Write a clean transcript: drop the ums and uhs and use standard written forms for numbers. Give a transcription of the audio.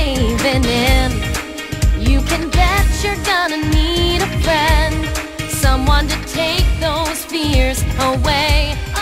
caving in. You can bet you're gonna need a friend, someone to take those fears away.